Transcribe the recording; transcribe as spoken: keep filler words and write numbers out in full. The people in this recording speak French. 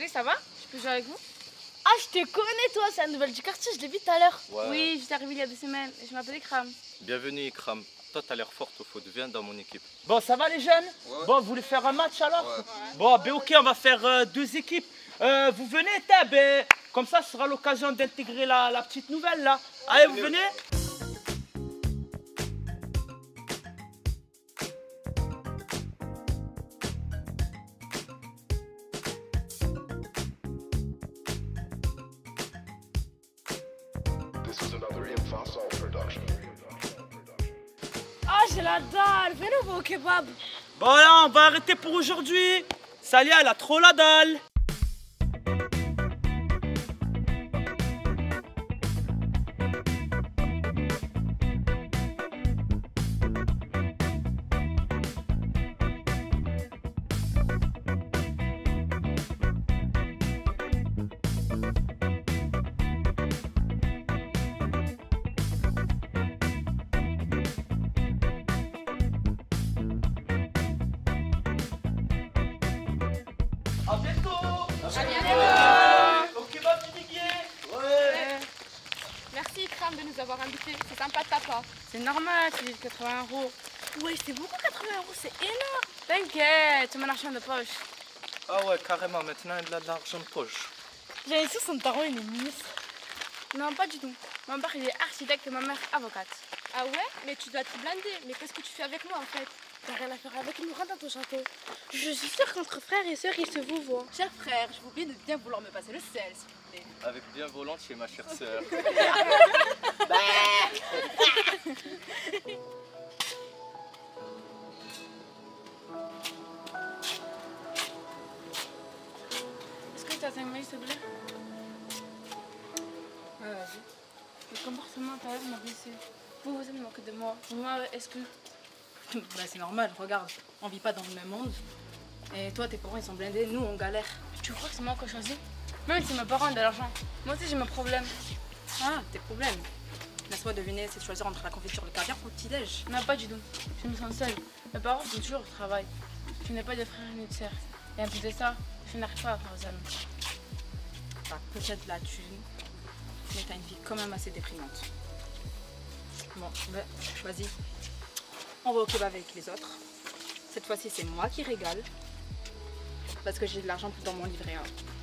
Salut, ça va? Je peux jouer avec vous? Ah, je te connais toi, c'est la nouvelle du quartier, je l'ai vue tout à l'heure. Ouais. Oui, j'étais arrivée il y a deux semaines et je m'appelle Ikram. Bienvenue Ikram. Toi, t'as l'air forte au foot, viens dans mon équipe. Bon, ça va les jeunes? Ouais. Bon, vous voulez faire un match alors? Ouais. Bon, ben ok, on va faire euh, deux équipes. Euh, vous venez, Tab, ben, comme ça, ce sera l'occasion d'intégrer la, la petite nouvelle là. Allez, vous venez? Ah, j'ai la dalle, venez on va au kebab. Bon là, on va arrêter pour aujourd'hui. Salia, elle a trop la dalle. A bientôt. À bientôt. Au kebab du Miguel. Ouais. Merci Ikram de nous avoir invités, c'est sympa de ta part. C'est normal, tu dis quatre-vingts euros. Ouais, c'est beaucoup quatre-vingts euros, c'est énorme. T'inquiète, c'est mon argent de poche. Ah ouais, carrément, maintenant il a de l'argent de poche. J'ai sûr son daron, il est ministre. Non, pas du tout. Mon père il est architecte et ma mère avocate. Ah ouais? Mais tu dois te blinder. Mais qu'est-ce que tu fais avec moi en fait? T'as rien à faire avec nous, rentre dans ton château. Je suis sûre qu'entre frères et sœurs, ils se vous voient. Cher frère, je vous prie de bien vouloir me passer le sel, s'il vous plaît. Avec bien volontiers, ma chère sœur. Est-ce que tu as cinq minutes s'il te plaît? Ouais, vas-y. Le comportement tout à l'heure m'a blessé. Vous, vous êtes moqué de moi. Moi, est-ce que... Bah c'est normal, regarde, on vit pas dans le même monde. Et toi, tes parents ils sont blindés, nous on galère. Tu crois que c'est moi qui ai choisi? Même si mes parents ont de l'argent, moi aussi j'ai mes problèmes. Ah, tes problèmes. Laisse-moi deviner, c'est de choisir entre la confiture et le caviar ou le petit-déj. Non, pas du tout. Je me sens seule. Mes parents sont toujours au travail. Je n'ai pas de frères ni de sœurs. Et en plus de ça, je n'arrive pas à faire aux amis. T'as peut-être la thune, mais t'as une vie quand même assez déprimante. Bon, bah, choisis. On va au kebab avec les autres. Cette fois-ci, c'est moi qui régale. Parce que j'ai de l'argent dans mon livret A.